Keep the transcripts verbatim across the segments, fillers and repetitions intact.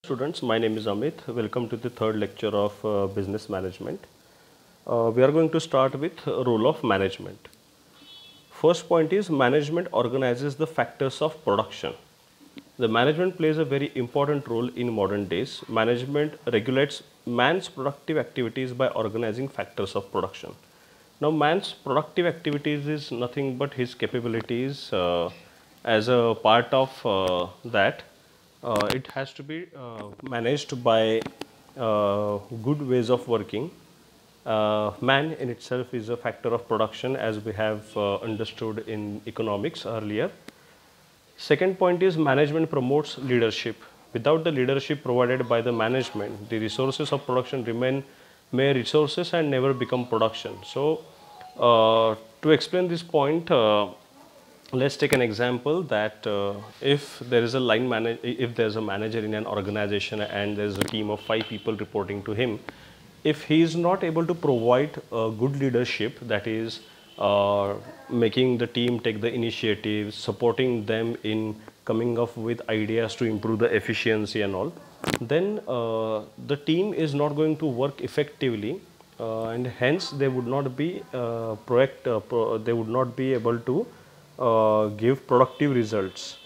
Students, my name is Amit. Welcome to the third lecture of uh, business management. Uh, we are going to start with role of management. First point is management organizes the factors of production. The management plays a very important role in modern days. Management regulates man's productive activities by organizing factors of production. Now, man's productive activities is nothing but his capabilities. Uh, as a part of uh, that, uh, it has to be uh, managed by uh, good ways of working. Uh, man in itself is a factor of production, as we have uh, understood in economics earlier. Second point is management promotes leadership. Without the leadership provided by the management, the resources of production remain mere resources and never become production. So, uh, to explain this point, uh, let's take an example that uh, if there is a line manager, if there is a manager in an organization and there is a team of five people reporting to him, if he is not able to provide uh, good leadership, that is uh, making the team take the initiative, supporting them in coming up with ideas to improve the efficiency and all, then uh, the team is not going to work effectively, uh, and hence they would not be uh, proact, uh, pro they would not be able to uh, give productive results.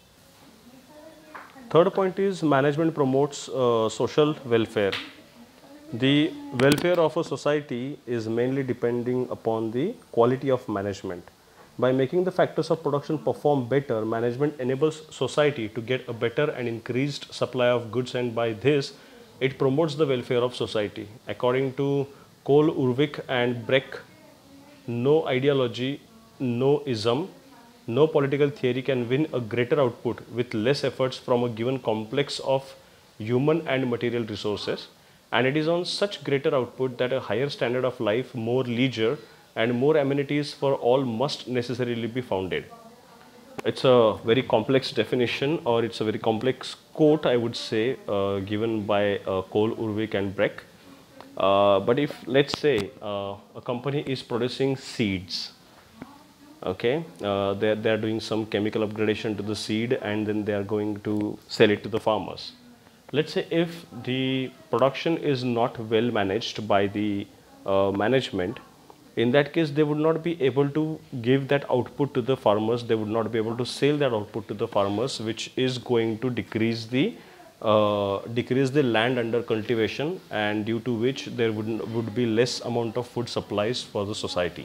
Third point is management promotes uh, social welfare. The welfare of a society is mainly depending upon the quality of management. By making the factors of production perform better, management enables society to get a better and increased supply of goods, and by this, it promotes the welfare of society. According to Cole, Urwick and Breck, no ideology, no ism, no political theory can win a greater output with less efforts from a given complex of human and material resources. And it is on such greater output that a higher standard of life, more leisure, and more amenities for all must necessarily be founded. It's a very complex definition, or it's a very complex quote, I would say, uh, given by uh, Cole, Urwick, and Breck. Uh, but if, let's say, uh, a company is producing seeds, okay, uh, they're, they're doing some chemical upgradation to the seed, and then they are going to sell it to the farmers. Let's say if the production is not well managed by the uh, management, in that case they would not be able to give that output to the farmers, they would not be able to sell that output to the farmers, which is going to decrease the uh, decrease the land under cultivation, and due to which there would, would be less amount of food supplies for the society.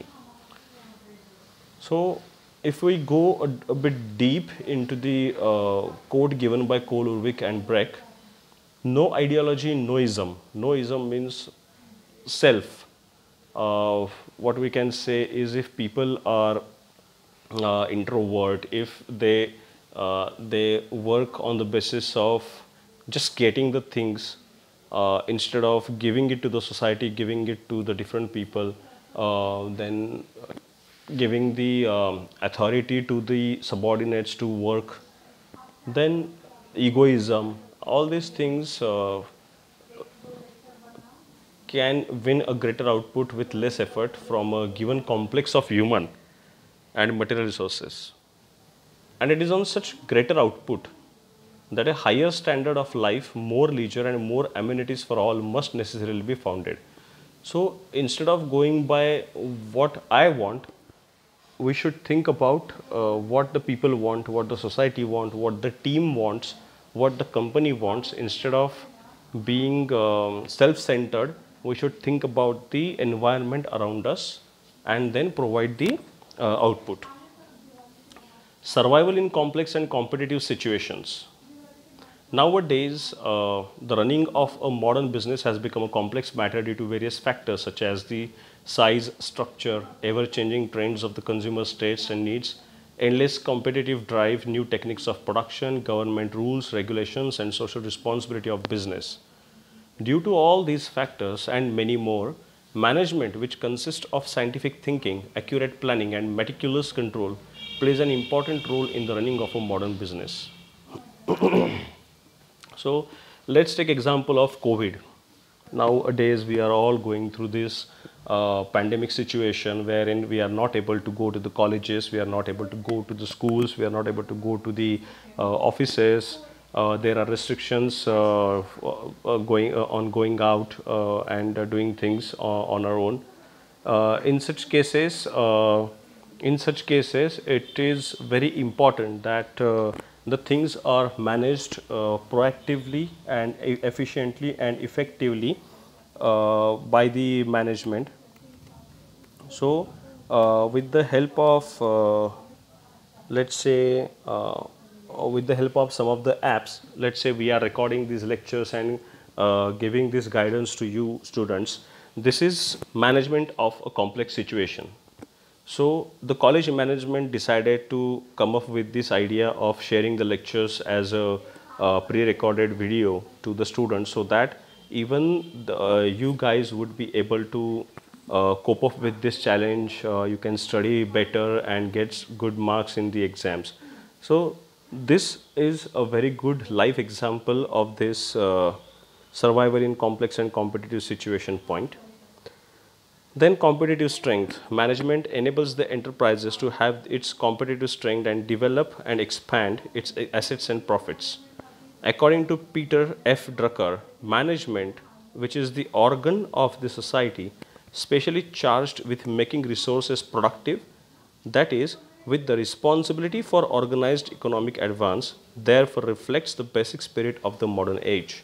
So, if we go a, a bit deep into the uh, quote given by Cole, Urwick and Breck, no ideology, no ism. No ism means self. Uh, what we can say is if people are uh, introvert, if they uh, they work on the basis of just getting the things uh, instead of giving it to the society, giving it to the different people, uh, then giving the um, authority to the subordinates to work, then egoism, all these things uh, can win a greater output with less effort from a given complex of human and material resources. And it is on such greater output that a higher standard of life, more leisure and more amenities for all must necessarily be founded. So instead of going by what I want, we should think about uh, what the people want, what the society wants, what the team wants, what the company wants. Instead of being um, self-centered, we should think about the environment around us and then provide the uh, output. Survival in complex and competitive situations. Nowadays, uh, the running of a modern business has become a complex matter due to various factors such as the size, structure, ever-changing trends of the consumer tastes and needs, endless competitive drive, new techniques of production, government rules, regulations, and social responsibility of business. Due to all these factors and many more, management, which consists of scientific thinking, accurate planning, and meticulous control, plays an important role in the running of a modern business. So, let's take example of COVID. Nowadays, we are all going through this uh, pandemic situation wherein we are not able to go to the colleges, we are not able to go to the schools, we are not able to go to the uh, offices, uh, there are restrictions uh, uh, going uh, on going out uh, and uh, doing things uh, on our own. Uh, in such cases, uh, in such cases, it is very important that uh, the things are managed uh, proactively and e- efficiently and effectively uh, by the management. So, uh, with the help of uh, let's say uh, with the help of some of the apps, let's say we are recording these lectures and uh, giving this guidance to you students. This is management of a complex situation. So the college management decided to come up with this idea of sharing the lectures as a uh, pre-recorded video to the students, so that even the, uh, you guys would be able to uh, cope up with this challenge. Uh, you can study better and get good marks in the exams. So this is a very good life example of this uh, survival in complex and competitive situation point. Then competitive strength. Management enables the enterprises to have its competitive strength and develop and expand its assets and profits. According to Peter F. Drucker, management, which is the organ of the society, specially charged with making resources productive, that is, with the responsibility for organized economic advance, therefore reflects the basic spirit of the modern age.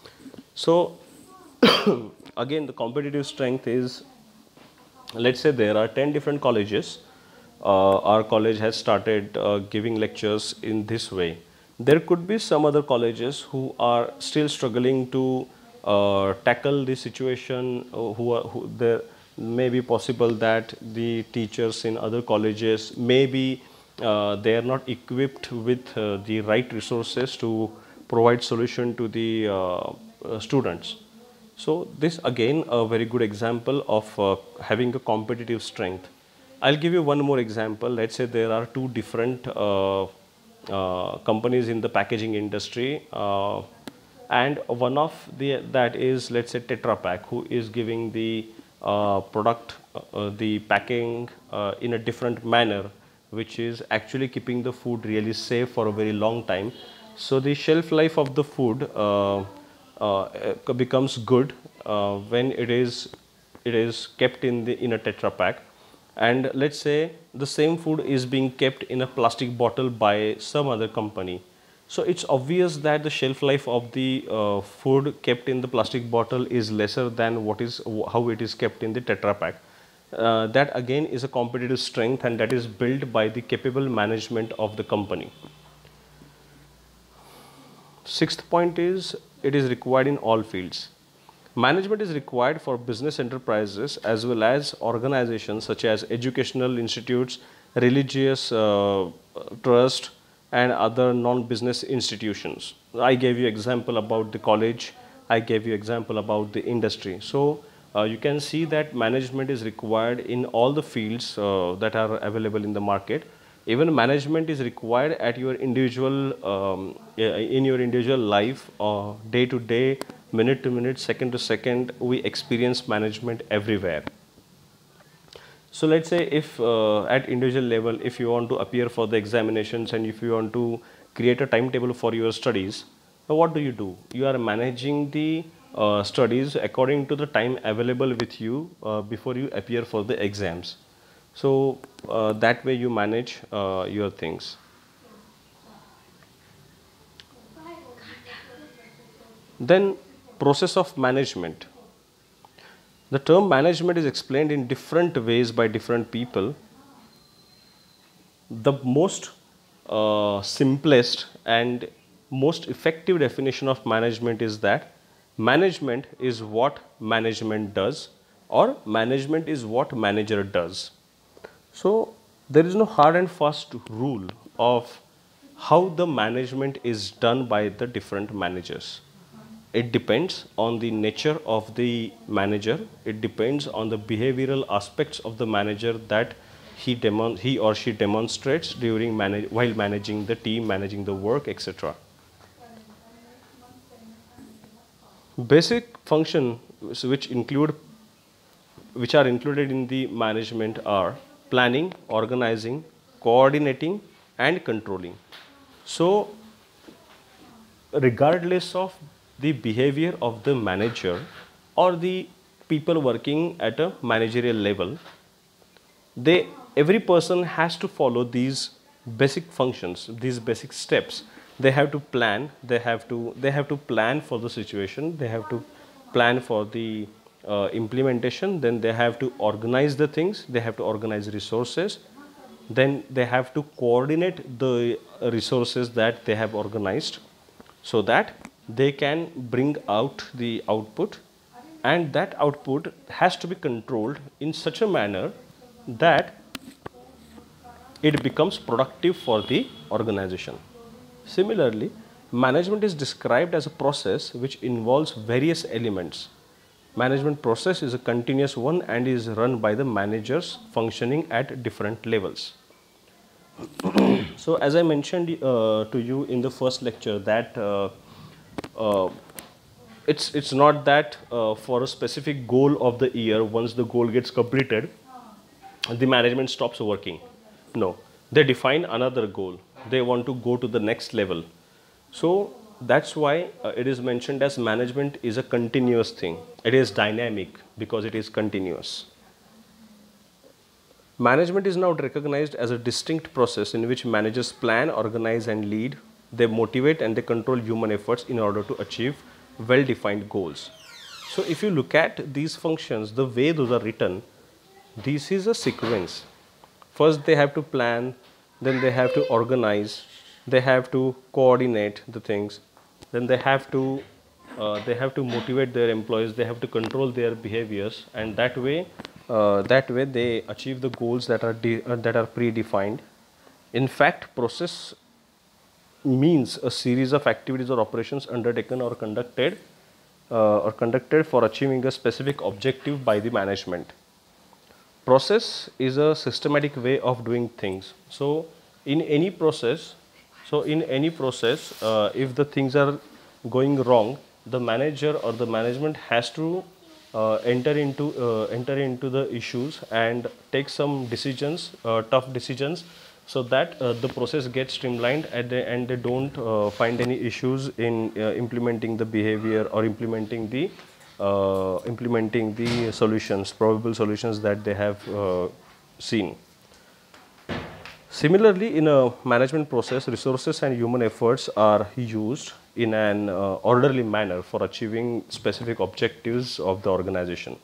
So, again, the competitive strength is, let's say there are ten different colleges. Uh, our college has started uh, giving lectures in this way. There could be some other colleges who are still struggling to uh, tackle the situation, uh, who are who there may be possible that the teachers in other colleges maybe uh, they are not equipped with uh, the right resources to provide solution to the uh, uh, students. So this again a very good example of uh, having a competitive strength. I'll give you one more example. Let's say there are two different uh, uh, companies in the packaging industry, uh, and one of the that is, let's say, Tetra Pak, who is giving the uh, product, uh, the packing uh, in a different manner, which is actually keeping the food really safe for a very long time. So the shelf life of the food uh, uh, becomes good uh, when it is it is kept in the in a Tetra Pak. And let's say the same food is being kept in a plastic bottle by some other company. So it's obvious that the shelf life of the uh, food kept in the plastic bottle is lesser than what is how it is kept in the Tetra Pak. Uh, that again is a competitive strength, and that is built by the capable management of the company. Sixth point is, it is required in all fields. Management is required for business enterprises as well as organizations such as educational institutes, religious uh, trust, and other non-business institutions. I gave you example about the college. I gave you example about the industry. So uh, you can see that management is required in all the fields uh, that are available in the market. Even management is required at your individual, um, in your individual life, uh, day to day, minute to minute, second to second. We experience management everywhere. So let's say if uh, at individual level, if you want to appear for the examinations and if you want to create a timetable for your studies, now what do you do? You are managing the uh, studies according to the time available with you uh, before you appear for the exams. So uh, that way you manage uh, your things. Then process of management. The term management is explained in different ways by different people. The most uh, simplest and most effective definition of management is that management is what management does, or management is what manager does. So there is no hard and fast rule of how the management is done by the different managers. It depends on the nature of the manager. It depends on the behavioral aspects of the manager that he, demon he or she demonstrates during manage while managing the team, managing the work, et cetera. Basic functions which include which are included in the management are planning, organizing, coordinating, and controlling. So regardless of the behavior of the manager or the people working at a managerial level, they every person has to follow these basic functions, these basic steps. They have to plan, they have to they have to plan for the situation, they have to plan for the uh, implementation, then they have to organize the things, they have to organize resources, then they have to coordinate the resources that they have organized so that they can bring out the output, and that output has to be controlled in such a manner that it becomes productive for the organization. Similarly, management is described as a process which involves various elements. Management process is a continuous one and is run by the managers functioning at different levels. So as I mentioned uh, to you in the first lecture that uh, uh, it's it's not that uh, for a specific goal of the year, once the goal gets completed, the management stops working. No, they define another goal. They want to go to the next level. So that's why uh, it is mentioned as management is a continuous thing. It is dynamic because it is continuous. Management is now recognized as a distinct process in which managers plan, organize and lead. They motivate and they control human efforts in order to achieve well-defined goals. So if you look at these functions, the way those are written, this is a sequence. First they have to plan, then they have to organize, they have to coordinate the things, then they have to uh, they have to motivate their employees, they have to control their behaviors, and that way uh, that way they achieve the goals that are de uh, that are predefined. In fact, process means a series of activities or operations undertaken or conducted uh, or conducted for achieving a specific objective by the management. Process is a systematic way of doing things. So in any process, so in any process, uh, if the things are going wrong, the manager or the management has to uh, enter into uh, enter into the issues and take some decisions, uh, tough decisions, so that uh, the process gets streamlined and they, and they don't uh, find any issues in uh, implementing the behavior or implementing the uh, implementing the solutions, probable solutions that they have uh, seen. Similarly, in a management process, resources and human efforts are used in an uh, orderly manner for achieving specific objectives of the organization.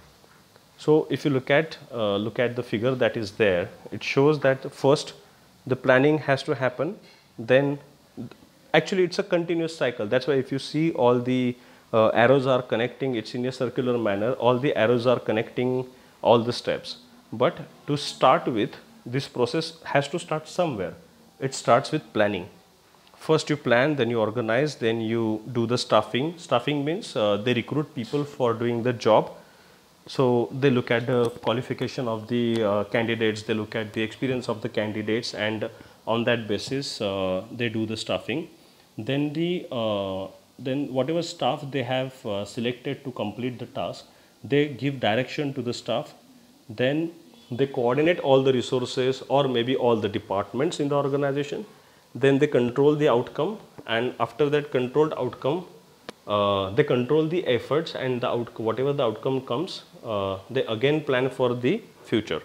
So if you look at uh, look at the figure that is there, it shows that first the planning has to happen, then actually it's a continuous cycle. That's why if you see all the uh, arrows are connecting, it's in a circular manner, all the arrows are connecting all the steps. But to start with, this process has to start somewhere. It starts with planning. First you plan, then you organize, then you do the staffing. Staffing means uh, they recruit people for doing the job. So they look at the qualification of the uh, candidates, they look at the experience of the candidates, and on that basis uh, they do the staffing. Then the uh, then whatever staff they have uh, selected to complete the task, they give direction to the staff. Then they coordinate all the resources or maybe all the departments in the organization. Then they control the outcome, and after that controlled outcome, uh, they control the efforts, and the out whatever the outcome comes, uh, they again plan for the future.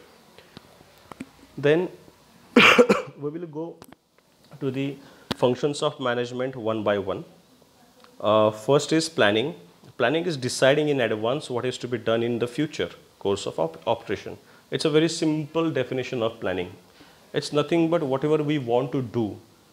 Then we will go to the functions of management one by one. Uh, first is planning. Planning is deciding in advance what is to be done in the future course of op operation. It's a very simple definition of planning. It's nothing but whatever we want to do,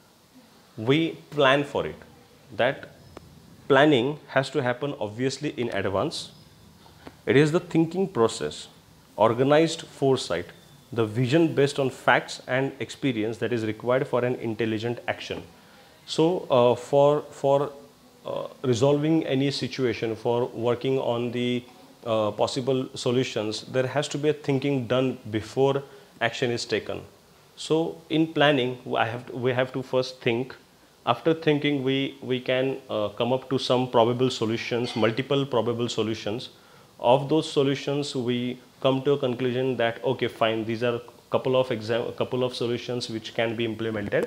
we plan for it. That planning has to happen obviously in advance. It is the thinking process, organized foresight, the vision based on facts and experience that is required for an intelligent action. So uh, for, for uh, resolving any situation, for working on the uh, possible solutions, there has to be a thinking done before action is taken. So in planning, I have to, we have to first think. After thinking, we, we can uh, come up to some probable solutions, multiple probable solutions. Of those solutions, we come to a conclusion that, okay, fine, these are a couple of exam couple of solutions which can be implemented,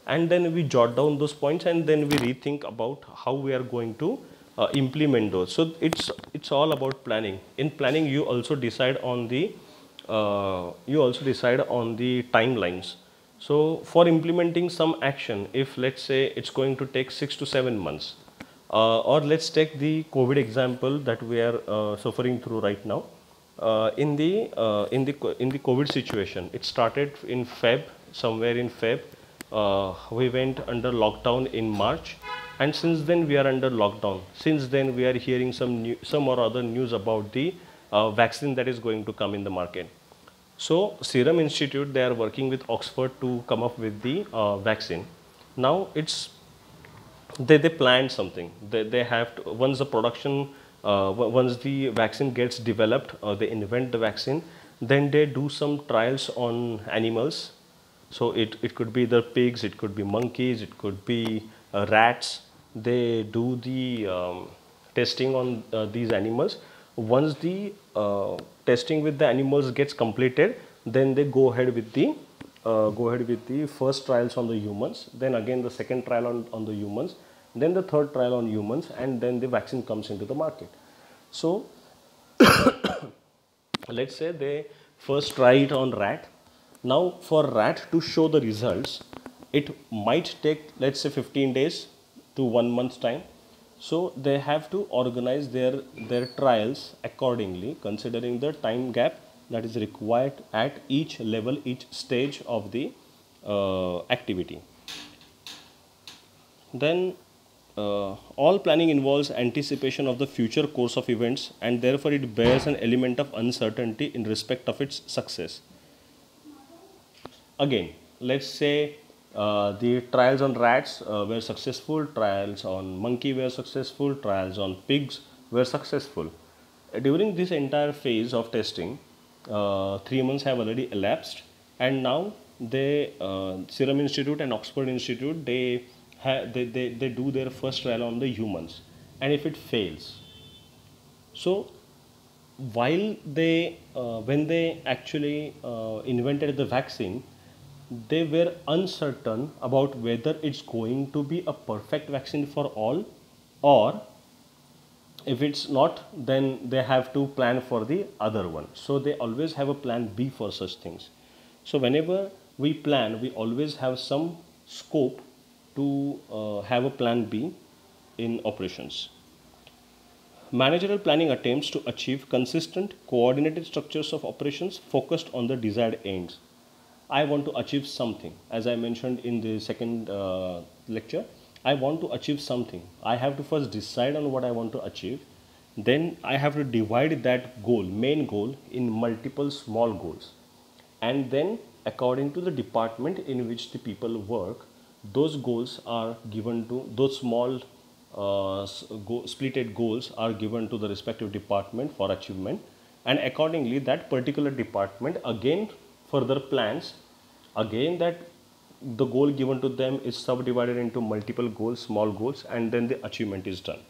and then we jot down those points, and then we rethink about how we are going to uh, implement those. So it's it's all about planning. In planning, you also decide on the uh, you also decide on the timelines. So for implementing some action, if let's say it's going to take six to seven months, uh, or let's take the COVID example that we are uh, suffering through right now. Uh, in the uh, in the in the COVID situation, it started in Feb, somewhere in Feb. Uh, we went under lockdown in March, and since then we are under lockdown. Since then we are hearing some new, some or other news about the uh, vaccine that is going to come in the market. So Serum Institute, they are working with Oxford to come up with the uh, vaccine. Now it's they, they planned something. They, they have to, once the production, uh, once the vaccine gets developed, uh, they invent the vaccine, then they do some trials on animals. So it, it could be the pigs, it could be monkeys, it could be uh, rats. They do the um, testing on uh, these animals. Once the uh, testing with the animals gets completed, then they go ahead with the uh, go ahead with the first trials on the humans, then again the second trial on, on the humans, then the third trial on humans, and then the vaccine comes into the market. So let's say they first try it on rat. Now for rat to show the results, it might take, let's say, fifteen days to one month's time. So they have to organize their their trials accordingly, considering the time gap that is required at each level, each stage of the uh, activity. Then uh, all planning involves anticipation of the future course of events, and therefore it bears an element of uncertainty in respect of its success. Again, let's say uh, the trials on rats uh, were successful, trials on monkey were successful, trials on pigs were successful. During this entire phase of testing, uh, three months have already elapsed, and now they, uh, Serum Institute and Oxford Institute, they, they, they, they do their first trial on the humans, and if it fails, so while they, uh, when they actually uh, invented the vaccine, they were uncertain about whether it's going to be a perfect vaccine for all, or if it's not, then they have to plan for the other one. So they always have a plan B for such things. So whenever we plan, we always have some scope to uh, have a plan B in operations. Managerial planning attempts to achieve consistent, coordinated structures of operations focused on the desired ends. I want to achieve something. As I mentioned in the second uh, lecture, I want to achieve something. I have to first decide on what I want to achieve. Then I have to divide that goal, main goal, in multiple small goals. And then according to the department in which the people work, those goals are given to, those small uh, go, splitted goals are given to the respective department for achievement. And accordingly, that particular department again further plans, again that the goal given to them is subdivided into multiple goals, small goals, and then the achievement is done.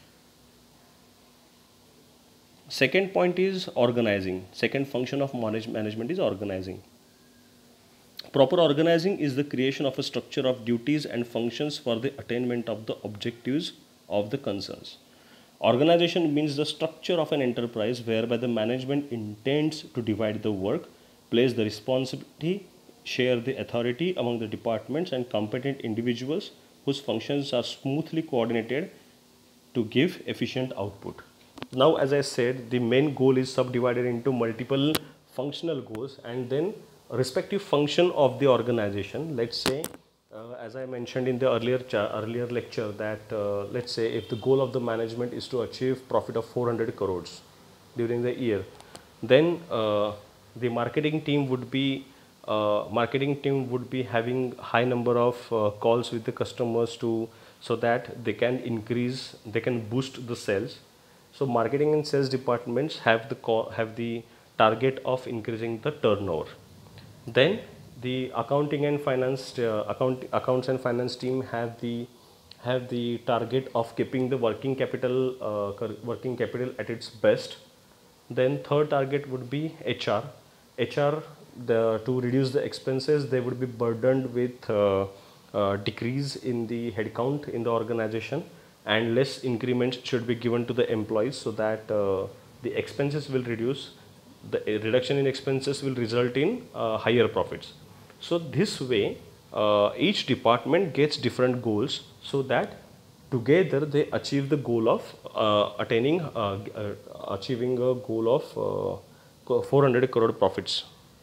Second point is organizing. Second function of manage management is organizing. Proper organizing is the creation of a structure of duties and functions for the attainment of the objectives of the concerns. Organization means the structure of an enterprise whereby the management intends to divide the work, place the responsibility, share the authority among the departments and competent individuals whose functions are smoothly coordinated to give efficient output. Now, as I said, the main goal is subdivided into multiple functional goals, and then respective function of the organization. Let's say, uh, as I mentioned in the earlier earlier lecture, that uh, let's say if the goal of the management is to achieve profit of four hundred crores during the year, then uh, the marketing team would be uh, marketing team would be having high number of uh, calls with the customers to, so that they can increase, they can boost the sales. So marketing and sales departments have the call, have the target of increasing the turnover. Then the accounting and finance uh, account accounts and finance team have the have the target of keeping the working capital uh, working capital at its best. Then third target would be H R. H R, the, to reduce the expenses, they would be burdened with uh, uh, decrease in the headcount in the organization, and less increments should be given to the employees, so that uh, the expenses will reduce. The uh, reduction in expenses will result in uh, higher profits. So this way, uh, each department gets different goals, so that together they achieve the goal of uh, attaining uh, uh, achieving a goal of uh, four hundred crore profits.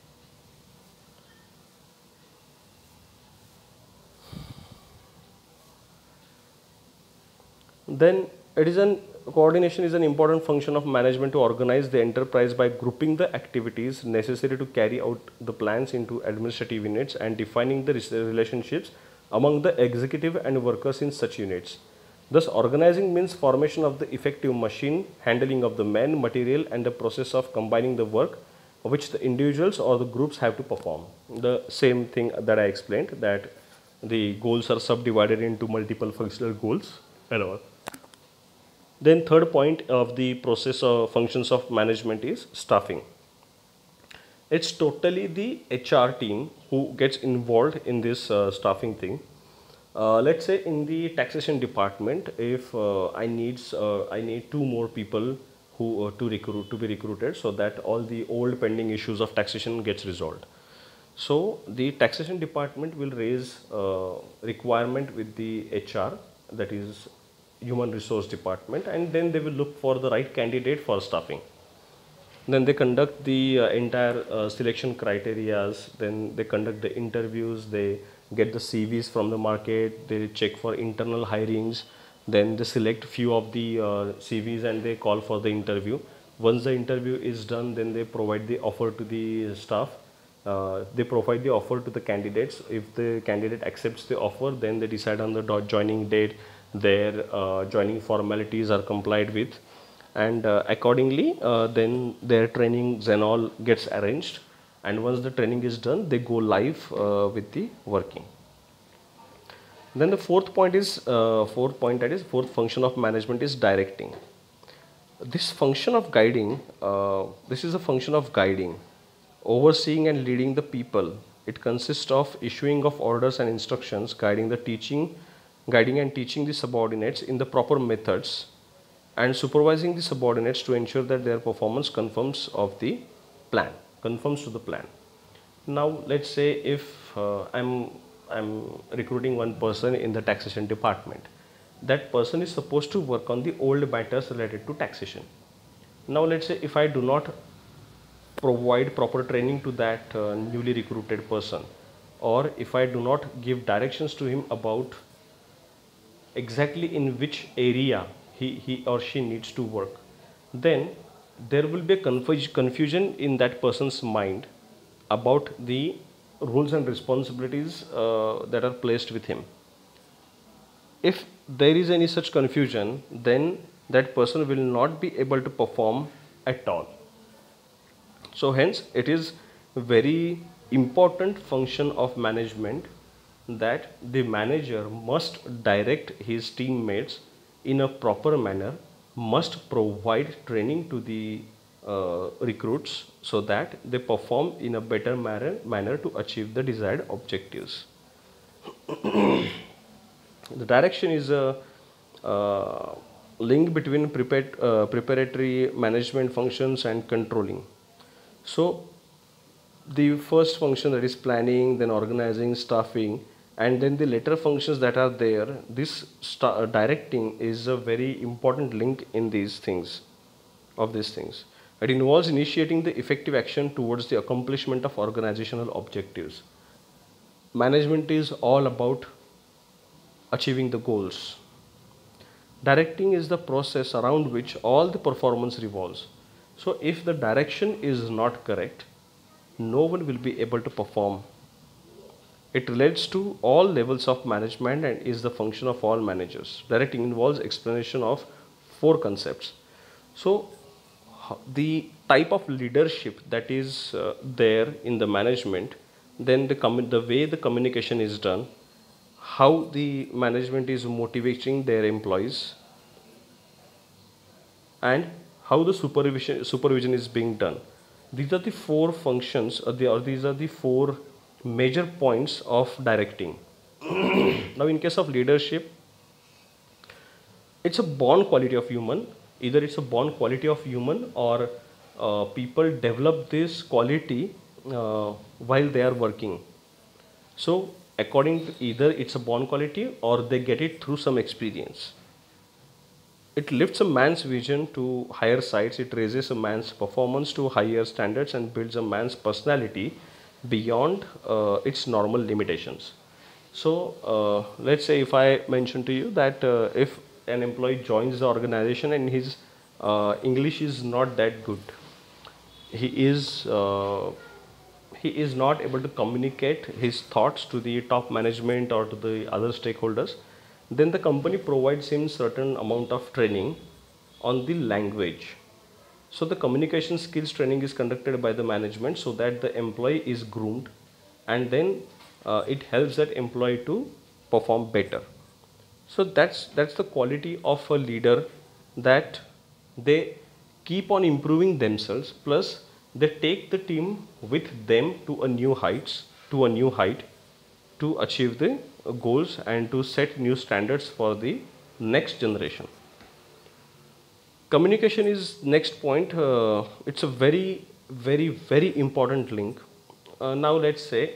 Then it is an coordination is an important function of management to organize the enterprise by grouping the activities necessary to carry out the plans into administrative units and defining the relationships among the executive and workers in such units. Thus, organizing means formation of the effective machine, handling of the men, material, and the process of combining the work which the individuals or the groups have to perform. The same thing that I explained, that the goals are subdivided into multiple functional goals and all. Then third point of the process of functions of management is staffing. It's totally the H R team who gets involved in this uh, staffing thing. Uh, let's say in the taxation department, if uh, I needs uh, I need two more people who uh, to recruit to be recruited, so that all the old pending issues of taxation gets resolved. So the taxation department will raise uh, requirement with the H R, that is human resource department, and then they will look for the right candidate for staffing. Then they conduct the uh, entire uh, selection criterias, then they conduct the interviews, they get the C Vs from the market, they check for internal hirings, then they select few of the uh, C Vs and they call for the interview. Once the interview is done, then they provide the offer to the staff. Uh, they provide the offer to the candidates. If the candidate accepts the offer, then they decide on the joining date, their uh, joining formalities are complied with, and uh, accordingly uh, then their trainings and all gets arranged, and once the training is done, they go live uh, with the working. Then the fourth point is uh, fourth point that is fourth function of management is directing. This function of guiding, uh, this is a function of guiding, overseeing and leading the people. It consists of issuing of orders and instructions, guiding the teaching guiding and teaching the subordinates in the proper methods, and supervising the subordinates to ensure that their performance conforms of the plan conforms to the plan. Now let's say if uh, I'm I'm recruiting one person in the taxation department. That person is supposed to work on the old matters related to taxation. Now let's say if I do not provide proper training to that uh, newly recruited person, or if I do not give directions to him about exactly in which area he, he or she needs to work, then there will be a confus confusion in that person's mind about the roles and responsibilities uh, that are placed with him. If there is any such confusion, then that person will not be able to perform at all. So hence it is a very important function of management that the manager must direct his teammates in a proper manner, must provide training to the uh, recruits so that they perform in a better manner, manner to achieve the desired objectives. The direction is a uh, link between prepared, uh, preparatory management functions and controlling. So the first function, that is planning, then organizing, staffing, and then the later functions that are there, this uh, directing is a very important link in these things, of these things. It involves initiating the effective action towards the accomplishment of organizational objectives. Management is all about achieving the goals. Directing is the process around which all the performance revolves. So if the direction is not correct, no one will be able to perform. It relates to all levels of management and is the function of all managers. Directing involves explanation of four concepts. So the type of leadership that is uh, there in the management, then the, the way the communication is done, how the management is motivating their employees, and how the supervision, supervision is being done. These are the four functions, or, the, or these are the four major points of directing. Now in case of leadership, it's a born quality of human. Either it's a born quality of human, or uh, people develop this quality uh, while they are working. So according to, either it's a born quality or they get it through some experience. It lifts a man's vision to higher heights, it raises a man's performance to higher standards, and builds a man's personality beyond uh, its normal limitations. So, uh, let's say if I mention to you that uh, if an employee joins the organization and his uh, English is not that good, he is uh, he is not able to communicate his thoughts to the top management or to the other stakeholders, then the company provides him certain amount of training on the language. So the communication skills training is conducted by the management so that the employee is groomed, and then uh, it helps that employee to perform better. So that's that's the quality of a leader, that they keep on improving themselves, plus they take the team with them to a new heights, to a new height, to achieve the uh, goals and to set new standards for the next generation. Communication is next point. Uh, it's a very, very, very important link. Uh, now let's say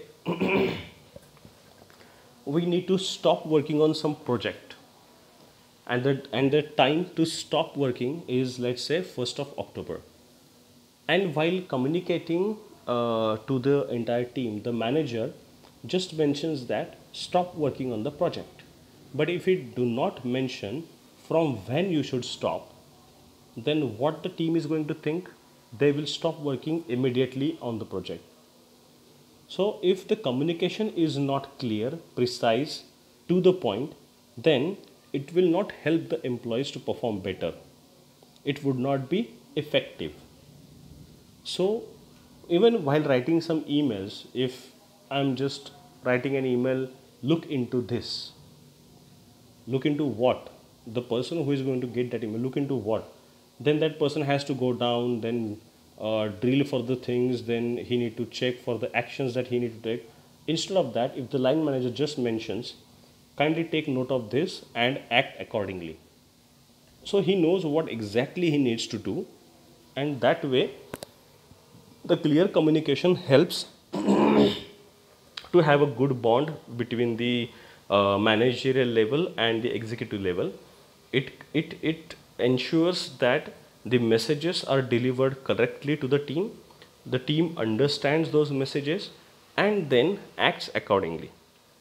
we need to stop working on some project, and the and the time to stop working is, let's say, first of October. And while communicating uh, to the entire team, the manager just mentions that stop working on the project. But if we do not mention from when you should stop, then what the team is going to think? They will stop working immediately on the project. So if the communication is not clear, precise, to the point, then it will not help the employees to perform better. It would not be effective. So even while writing some emails, if I'm just writing an email, look into this. Look into what? The person who is going to get that email, look into what? Then that person has to go down, then uh, drill for the things, then he need to check for the actions that he need to take. Instead of that, if the line manager just mentions, kindly take note of this and act accordingly. So he knows what exactly he needs to do, and that way the clear communication helps to have a good bond between the uh, managerial level and the executive level. It, it, it ensures that the messages are delivered correctly to the team, the team understands those messages, and then acts accordingly.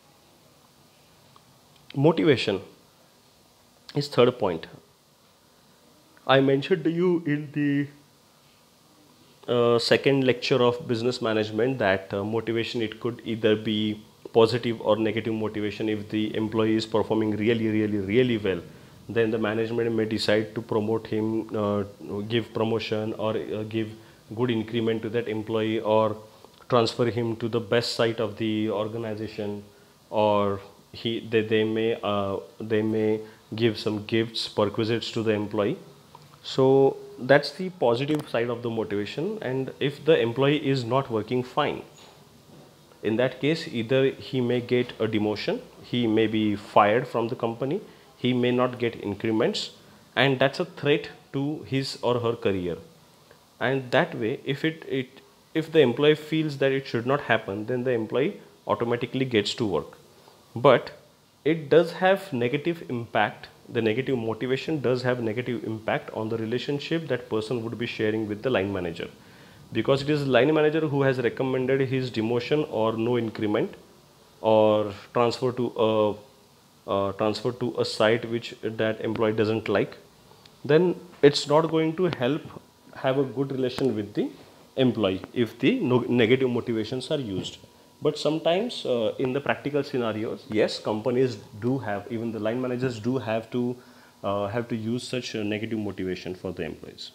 Motivation is third point. I mentioned to you in the uh, second lecture of business management that uh, motivation, it could either be positive or negative motivation. If the employee is performing really, really, really well, then the management may decide to promote him, uh, give promotion, or uh, give good increment to that employee, or transfer him to the best site of the organization, or he they, they may uh, they may give some gifts, perquisites to the employee. So that's the positive side of the motivation. And if the employee is not working fine, in that case, either he may get a demotion, he may be fired from the company, he may not get increments, and that's a threat to his or her career. And that way, if it, it if the employee feels that it should not happen, then the employee automatically gets to work. But it does have negative impact. The negative motivation does have negative impact on the relationship that person would be sharing with the line manager, because it is the line manager who has recommended his demotion or no increment, or transfer to a uh, transfer to a site which that employee doesn't like. Then it's not going to help have a good relation with the employee if the no negative motivations are used. But sometimes uh, in the practical scenarios, yes, companies do have, even the line managers do have to uh, have to use such uh, negative motivation for the employees.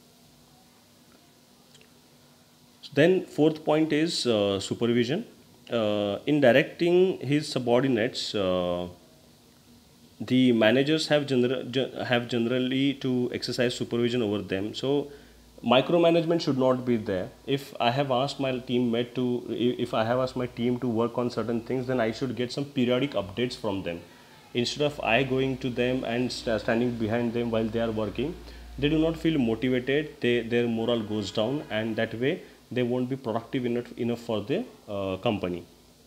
Then fourth point is uh, supervision. Uh, in directing his subordinates, uh, the managers have, gener- ge- have generally to exercise supervision over them. So Micromanagement should not be there. If I have asked my teammate to, if I have asked my team to work on certain things, then I should get some periodic updates from them. Instead of I going to them and st standing behind them while they are working, they do not feel motivated, they, their morale goes down, and that way they won't be productive enough, enough for the uh, company.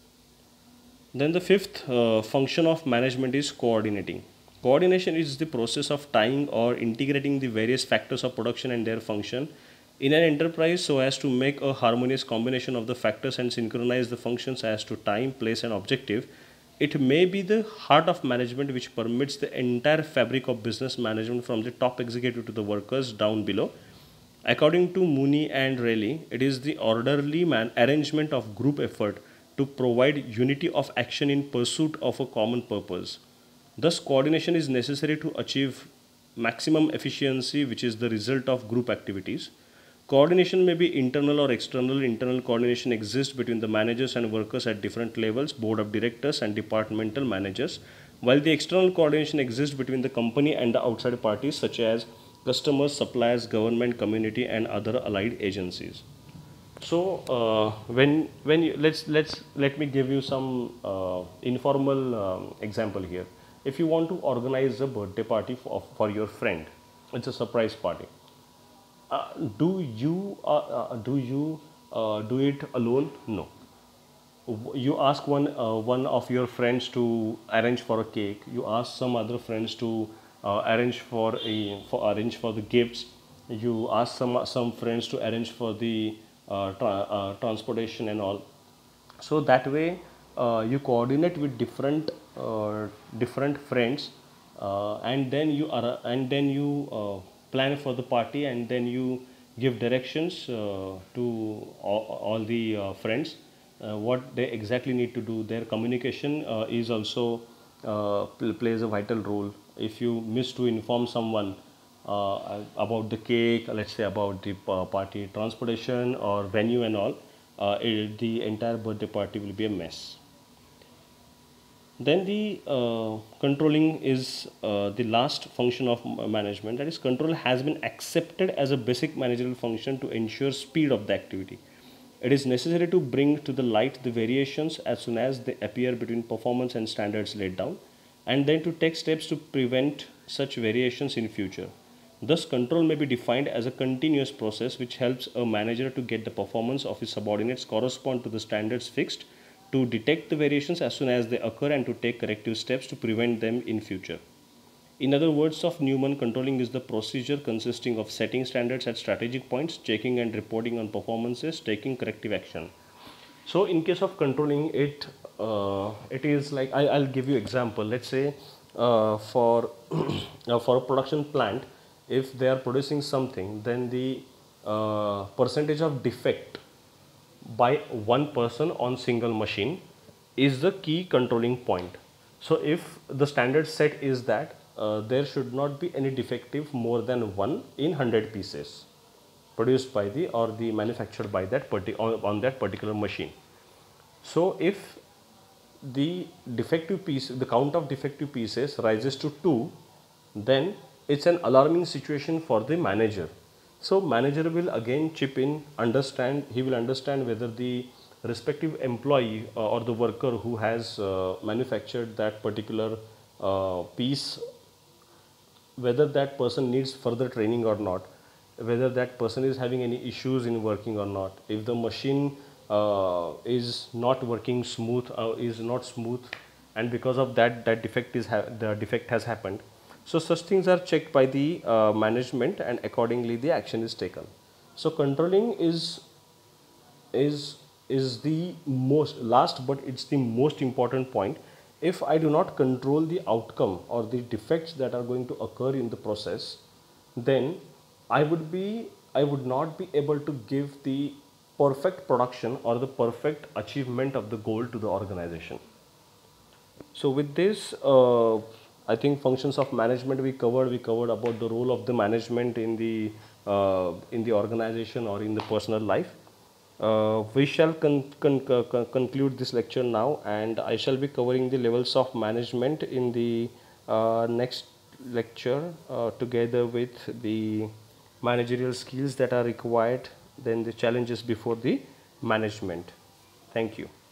Then the fifth uh, function of management is coordinating. Coordination is the process of tying or integrating the various factors of production and their function in an enterprise so as to make a harmonious combination of the factors and synchronize the functions as to time, place, and objective. It may be the heart of management which permits the entire fabric of business management from the top executive to the workers down below. According to Mooney and Rayleigh, it is the orderly man arrangement of group effort to provide unity of action in pursuit of a common purpose. Thus, coordination is necessary to achieve maximum efficiency, which is the result of group activities. Coordination may be internal or external. Internal coordination exists between the managers and workers at different levels, board of directors and departmental managers, while the external coordination exists between the company and the outside parties such as customers, suppliers, government, community, and other allied agencies. So uh, when when you, let's let's let me give you some uh, informal um, example here. If you want to organize a birthday party for, for your friend, it's a surprise party. Uh, do you uh, uh, do you uh, do it alone? No. You ask one uh, one of your friends to arrange for a cake. You ask some other friends to uh, arrange for a for arrange for the gifts. You ask some some friends to arrange for the uh, tra uh, transportation and all. So that way uh, you coordinate with different uh, different friends, uh, and then you are and then you uh, plan for the party, and then you give directions uh, to all, all the uh, friends uh, what they exactly need to do. Their communication uh, is also uh, pl plays a vital role. If you miss to inform someone uh, about the cake, let's say about the uh, party transportation or venue and all, uh, it, the entire birthday party will be a mess. Then the uh, controlling is uh, the last function of management. That is, control has been accepted as a basic managerial function to ensure speed of the activity. It is necessary to bring to the light the variations as soon as they appear between performance and standards laid down, and then to take steps to prevent such variations in future. Thus, control may be defined as a continuous process which helps a manager to get the performance of his subordinates correspond to the standards fixed, to detect the variations as soon as they occur, and to take corrective steps to prevent them in future. In other words of Newman, controlling is the procedure consisting of setting standards at strategic points, checking and reporting on performances, taking corrective action. So in case of controlling it, uh, it is like, I, I'll give you example. Let's say uh, for, uh, for a production plant, if they are producing something, then the uh, percentage of defect by one person on single machine is the key controlling point. So if the standard set is that uh, there should not be any defective more than one in one hundred pieces produced by the or the manufactured by that parti on, on that particular machine. So if the defective piece, the count of defective pieces rises to two, then it's an alarming situation for the manager. So manager will again chip in, understand, he will understand whether the respective employee uh, or the worker who has uh, manufactured that particular uh, piece, whether that person needs further training or not, whether that person is having any issues in working or not, if the machine uh, is not working smooth, uh, is not smooth, and because of that, that defect is the defect has happened. So such things are checked by the uh, management, and accordingly the action is taken. So controlling is is is the most last, but it's the most important point. If I do not control the outcome or the defects that are going to occur in the process, then I would be I would not be able to give the perfect production or the perfect achievement of the goal to the organization. So with this, uh, I think functions of management we covered. We covered about the role of the management in the uh, in the organization or in the personal life. Uh, we shall con con con conclude this lecture now, and I shall be covering the levels of management in the uh, next lecture uh, together with the managerial skills that are required, then the challenges before the management. Thank you.